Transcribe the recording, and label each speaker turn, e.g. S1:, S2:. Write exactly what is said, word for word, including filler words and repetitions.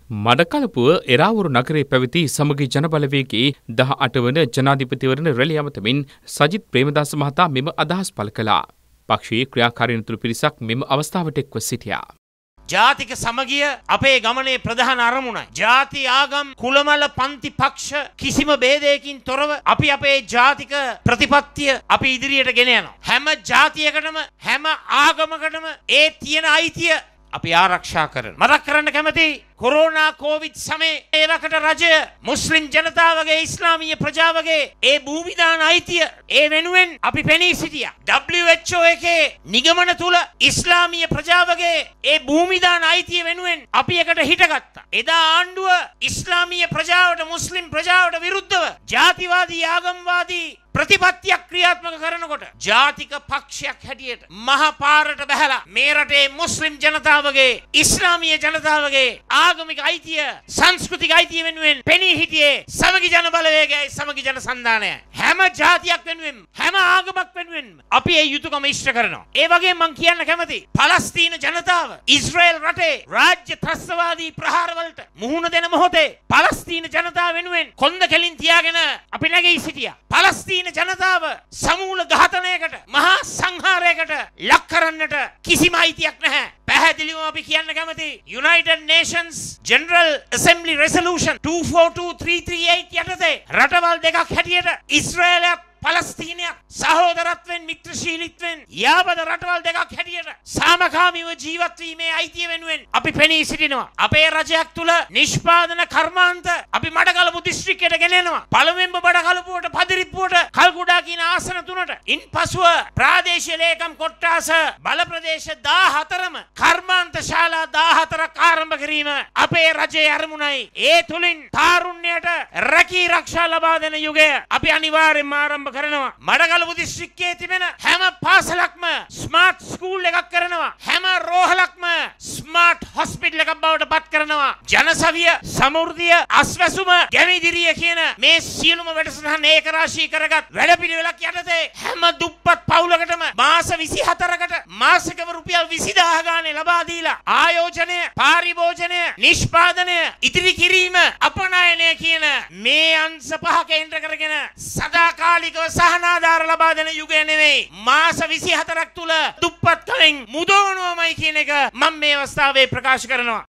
S1: මඩකලපුව එරාවුරු නගරයේ පැවති සමගි ජනබලවේගයේ දහ අට වන ජනාධිපතිවරණ රැළිය අමතමින් සජිත් ප්‍රේමදාස මහතා මෙම අදහස් පළ කළා. පක්ෂයේ ක්‍රියාකාරීන් තුළු පිරිසක් මෙම අවස්ථාවට එක්ව සිටියා.
S2: ජාතික සමගිය අපේ ගමනේ ප්‍රධාන අරමුණයි. ජාති ආගම් කුලමල පන්ති පක්ෂ කිසිම ભેදයකින් තොරව අපි අපේ ජාතික ප්‍රතිපත්තිය අපි ඉදිරියට ගෙන යනවා. හැම ජාතියකටම හැම ආගමකටම ඒ තියෙන අයිතිය අපි ආරක්ෂා කරන. මතක් කරන්න කැමති කොරෝනා කොවිඩ් සමයේ ඒ වකට රජය මුස්ලිම් ජනතාවගේ ඉස්ලාමීය ප්‍රජාවගේ ඒ භූමිදාන අයිතිය ඒ වෙනුවෙන් අපි පෙනී සිටියා. W H O එකේ නිගමන තුල ඉස්ලාමීය ප්‍රජාවගේ ඒ භූමිදාන අයිතිය වෙනුවෙන් අපි එකට හිටගත්තා. එදා ආණ්ඩුව ඉස්ලාමීය ප්‍රජාවට මුස්ලිම් ප්‍රජාවට විරුද්ධව ජාතිවාදී ආගම්වාදී ප්‍රතිපත්තියක් ක්‍රියාත්මක කරනකොට ජාතික පක්ෂයක් හැටියට මහ පාරට බහැලා මේ රටේ මුස්ලිම් ජනතාවගේ ඉස්ලාමීය ජනතාවගේ ආගමික අයිතිය සංස්කෘතික අයිතිය වෙනුවෙන් පෙනී හිටියේ සමගි ජන බලවේගයයි සමගි ජන සන්ධානයයි. හැම ජාතියක් වෙනුවෙන් හැම ආගමක් වෙනුවෙන් අපි ඒ යුතුයකම ඉෂ්ට කරනවා. ඒ වගේම මම කියන්න කැමතියි පලස්තීන ජනතාව ඊශ්‍රායල් රටේ රාජ්‍ය ත්‍රස්තවාදී ප්‍රහාර වලට මුහුණ දෙන මොහොතේ පලස්තීන ජනතාව වෙනුවෙන් කොන්ද කෙලින් තියාගෙන අපි නැගී සිටියා. පලස්තීන ජනතාව සමූල ඝාතනයකට මහා සංහාරයකට ලක් කරන්නට කිසිම අයිතියක් නැහැ. පැහැදිලිවම අපි කියන්න කැමති United Nations General Assembly Resolution two four two three three eight යටතේ රටවල් දෙකක් හැටියට ඊශ්‍රායලයත් පලස්තීනයක් සහෝදරත්වයෙන් මිත්‍රශීලීත්වයෙන් යාබද රටවල් දෙකක් හැටියට සාමකාමීව ජීවත් වීමේ අයිතිය වෙනුවෙන් අපි පෙනී සිටිනවා. අපේ රජයක් තුල නිෂ්පාදන කර්මාන්ත අපි මඩකලපු දිස්ත්‍රික්කයට ගෙනෙනවා. පළමුවෙන්ම මඩකලපුවට පදිරිප්පුවට කල්කුඩා කියන ආසන තුනට ඉන්පසුව ප්‍රාදේශීය ලේකම් කොට්ටාස බල ප්‍රදේශ දාහතරම කර්මාන්ත ශාලා දාහතරක් ආරම්භ කිරීම අපේ රජයේ අරමුණයි. ඒ තුලින් තාරුණ්‍යයට රැකී ආරක්ෂා ලබා දෙන යුගය අපි අනිවාර්යයෙන්ම ආරම්භ කරනවා. මඩකලපු දිස්ත්‍රික්කයේ තිබෙන හැම පාසලක්ම ස්මාර්ට් ස්කූල් එකක් කරනවා. හැම රෝහලක්ම ස්මාර්ට් හොස්පිටල් එකක් බවට පත් කරනවා. ජනසවිය සමෘද්ධිය අස්වැසුම ගැමිදිරිය කියන මේ සියලුම වැඩසටහන් ඒකරාශී කරගත් වැඩපිළිවෙලක් යටතේ හැම දුප්පත් පවුලකටම මාස විසිහතරකට මාසිකව රුපියල් විසිදාහ ගානේ ලබා දීලා ආයෝජනය පාරිභෝජනය නිෂ්පාදනය ඉදිරි කිරීම අපනයනය කියන මේ අංශ පහ කේන්ද්‍ර කරගෙන සදාකාලික සහනාධාර ලබා දෙන යුගය නෙවෙයි මාස විසිහතරක් තුල දුප්පත් කලින් මුදවනවමයි කියන එක මම මේ අවස්ථාවේ ප්‍රකාශ කරනවා.